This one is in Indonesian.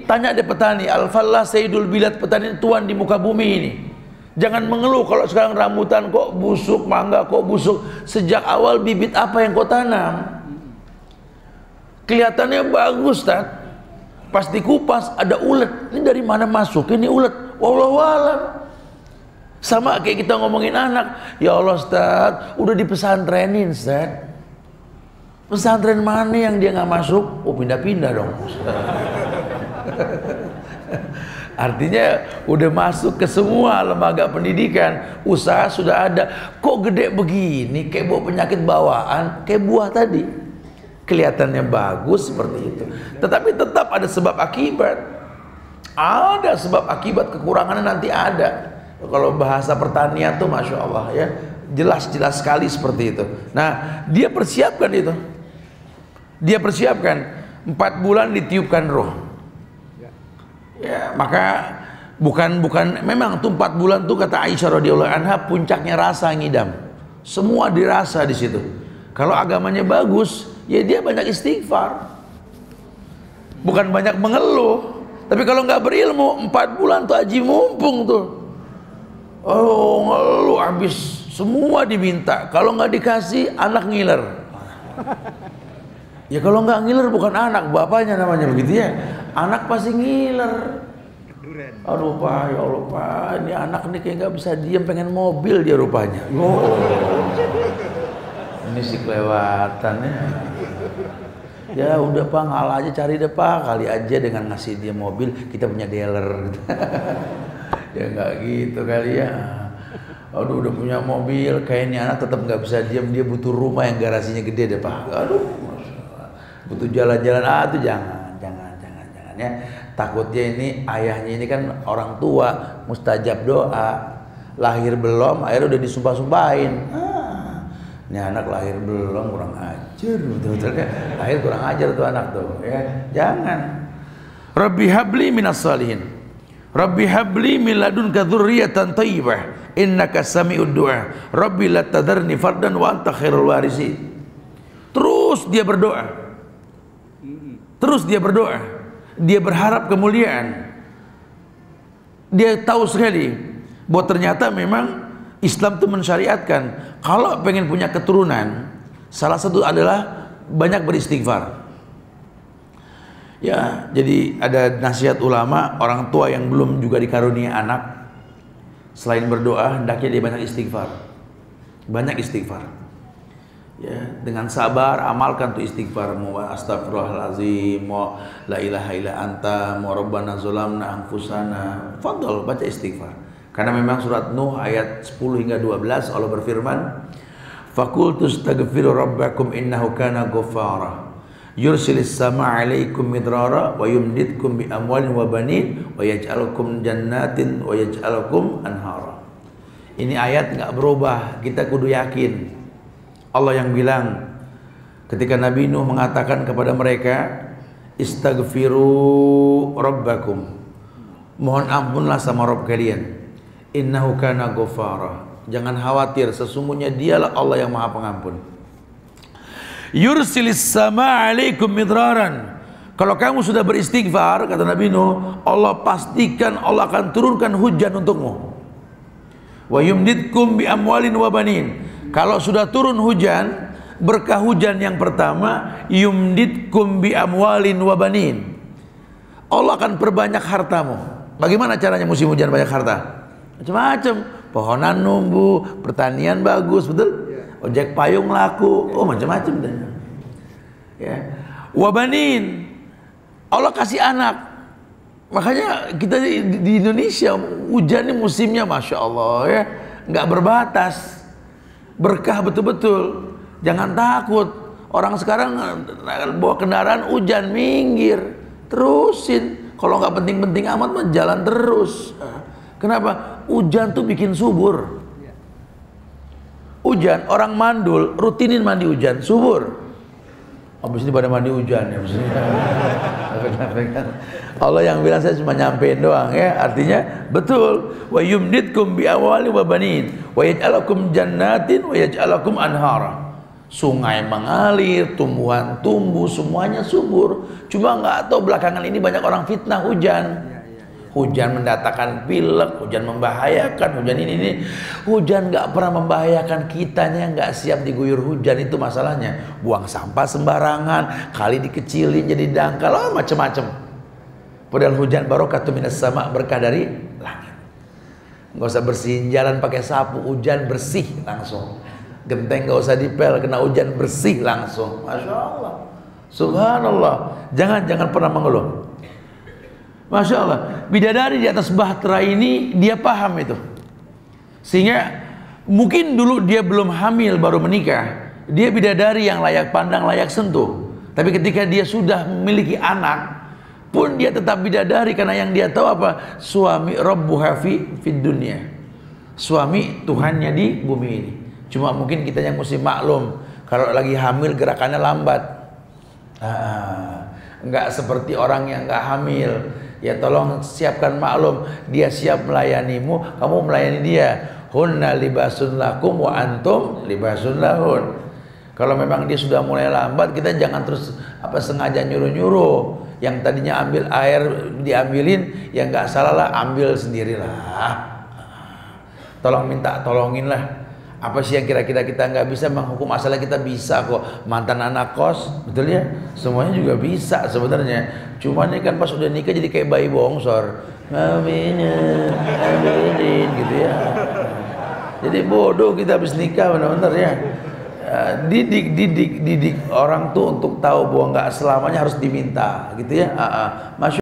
tanya deh petani, al-fallah sayyidul bilad, petani tuan di muka bumi ini. Jangan mengeluh kalau sekarang rambutan kok busuk, mangga kok busuk. Sejak awal bibit apa yang kau tanam? Kelihatannya bagus, Ustaz. Pas dikupas ada ulet. Ini dari mana masuk? Ini ulet. Wallahu a'lam. Sama kayak kita ngomongin anak. Ya Allah Ustaz, udah dipesantrenin Ustaz. Pesantren mana yang dia nggak masuk? Oh pindah-pindah dong. Artinya udah masuk ke semua lembaga pendidikan, usaha sudah ada. Kok gede begini? Kayak bawa penyakit bawaan, kayak buah tadi. Kelihatannya bagus seperti itu, tetapi tetap ada sebab akibat. Ada sebab akibat, kekurangannya nanti ada. Kalau bahasa pertanian tuh Masya Allah ya, jelas-jelas sekali seperti itu. Nah, dia persiapkan itu. Dia persiapkan 4 bulan ditiupkan roh. Ya, maka bukan memang tuh 4 bulan tuh kata Aisyah radhiyallahu anha puncaknya rasa ngidam. Semua dirasa di situ. Kalau agamanya bagus, ya dia banyak istighfar. Bukan banyak mengeluh. Tapi kalau nggak berilmu 4 bulan tuh haji mumpung tuh. Oh, ngeluh habis semua diminta. Kalau nggak dikasih anak ngiler. Ya kalau nggak ngiler bukan anak, bapaknya namanya begitu ya. Anak pasti ngiler. Aduh Pak, ya Allah Pak, ini anak nih kayak nggak bisa diem, pengen mobil dia rupanya. Oh, ini sih kelewatan ya. Ya udah Pak, ngalah aja cari deh Pak, kali aja dengan ngasih dia mobil kita punya dealer. Ya nggak gitu kali ya. Aduh udah punya mobil, kayaknya anak tetap nggak bisa diem, dia butuh rumah yang garasinya gede deh Pak. Aduh, butuh jalan-jalan, tuh jangan ya. Takutnya ini ayahnya ini kan orang tua, mustajab doa, lahir belum, akhirnya udah disumpah-sumpahin. Ini anak lahir belum, kurang ajar, betul-betul ya. Lahir kurang ajar tuh anak tuh, ya. Jangan. Rabbi habli minas salihin. Rabbi habli min ladunka dzurriyyatan thayyibah innaka sami'ud du'a. Rabbi la tadharni fardan wa anta khairul warisin. Terus dia berdoa. Terus dia berdoa, dia berharap kemuliaan. Dia tahu sekali bahwa ternyata memang Islam itu mensyariatkan kalau pengen punya keturunan, salah satu adalah banyak beristighfar. Ya, jadi ada nasihat ulama, orang tua yang belum juga dikaruniai anak, selain berdoa hendaknya dia banyak istighfar. Banyak istighfar. Ya, dengan sabar amalkan tuh istighfar, mau astagfirullahalazim, mau la ilaha illa anta, mau rabbana zalamna anfusana. Fadhol baca istighfar. Karena memang surat Nuh ayat 10 hingga 12 Allah berfirman, faqultu astaghfiru rabbakum innahu kana ghaffara yursilis samaa 'alaikum midrara wa yumditkum bi amwalin wa banin wa yaj'alukum jannatin wa yaj'alukum anhara. Ini ayat enggak berubah, kita kudu yakin. Allah yang bilang ketika Nabi Nuh mengatakan kepada mereka, istaghfiru rabbakum, mohon ampunlah sama Rabb kalian, innahu kana ghaffara, jangan khawatir, sesungguhnya dialah Allah yang maha pengampun. Yursilis samaa 'alaikum midraran, kalau kamu sudah beristighfar kata Nabi Nuh, Allah pastikan Allah akan turunkan hujan untukmu. Wa yumditkum bi amwalin wa banin, kalau sudah turun hujan, berkah hujan yang pertama, yumditkum bi amwalin wa banin, Allah akan perbanyak hartamu. Bagaimana caranya musim hujan banyak harta? Macam-macam, pohonan numbuh, pertanian bagus, betul? Ojek payung laku, oh macam-macam deh. Ya. Wa banin, Allah kasih anak. Makanya kita di Indonesia hujan ini musimnya Masya Allah ya, nggak berbatas. Berkah betul-betul. Jangan takut. Orang sekarang bawa kendaraan hujan minggir, terusin. Kalau nggak penting-penting amat mah jalan terus. Kenapa? Hujan tuh bikin subur. Hujan, orang mandul rutinin mandi hujan, subur. Abis ini pada mandi hujan ya. Allah yang bilang, saya cuma nyampein doang ya. Artinya betul. Wa yumditkum bi amwalin wa banin wa yaj'alakum jannatin wa yaj'alakum anhara. sungai mengalir, tumbuhan tumbuh, semuanya subur. Cuma nggak tahu belakangan ini banyak orang fitnah hujan. Hujan mendatangkan pilek, hujan membahayakan, hujan ini. Hujan nggak pernah membahayakan, kitanya nggak siap diguyur hujan, itu masalahnya. Buang sampah sembarangan, kali dikecilin jadi dangkal, macam-macam. Padahal hujan barokatuh minas sama, berkah dari langit. Nggak usah bersihin jalan pakai sapu, hujan bersih langsung. Genteng nggak usah dipel, kena hujan bersih langsung. Masya Allah, subhanallah. Jangan pernah mengeluh. Masya Allah, bidadari di atas bahtera ini dia paham itu, sehingga mungkin dulu dia belum hamil baru menikah, dia bidadari yang layak pandang, layak sentuh. Tapi ketika dia sudah memiliki anak pun dia tetap bidadari, karena yang dia tahu apa? Suami rabbuha fid dunya, suami Tuhannya di bumi ini. Cuma mungkin kita yang mesti maklum, kalau lagi hamil gerakannya lambat. Enggak seperti orang yang enggak hamil. Ya tolong siapkan maklum, dia siap melayanimu, kamu melayani dia. Hunna libasun lakum wa antum libasun lahun. Kalau memang dia sudah mulai lambat, kita jangan terus sengaja nyuruh-nyuruh. Yang tadinya ambil air diambilin, ya nggak salah lah, ambil sendirilah. Tolongin lah. Apa sih yang kira-kira kita nggak bisa menghukum, masalah kita bisa kok. Mantan anak kos, betul ya? Semuanya juga bisa sebenarnya. Cuman ini kan pas udah nikah jadi kayak bayi bongsor. Amin, amin, gitu ya. Jadi bodoh kita habis nikah benar-benar ya. Didik orang tuh untuk tahu bahwa nggak selamanya harus diminta, gitu ya. Masya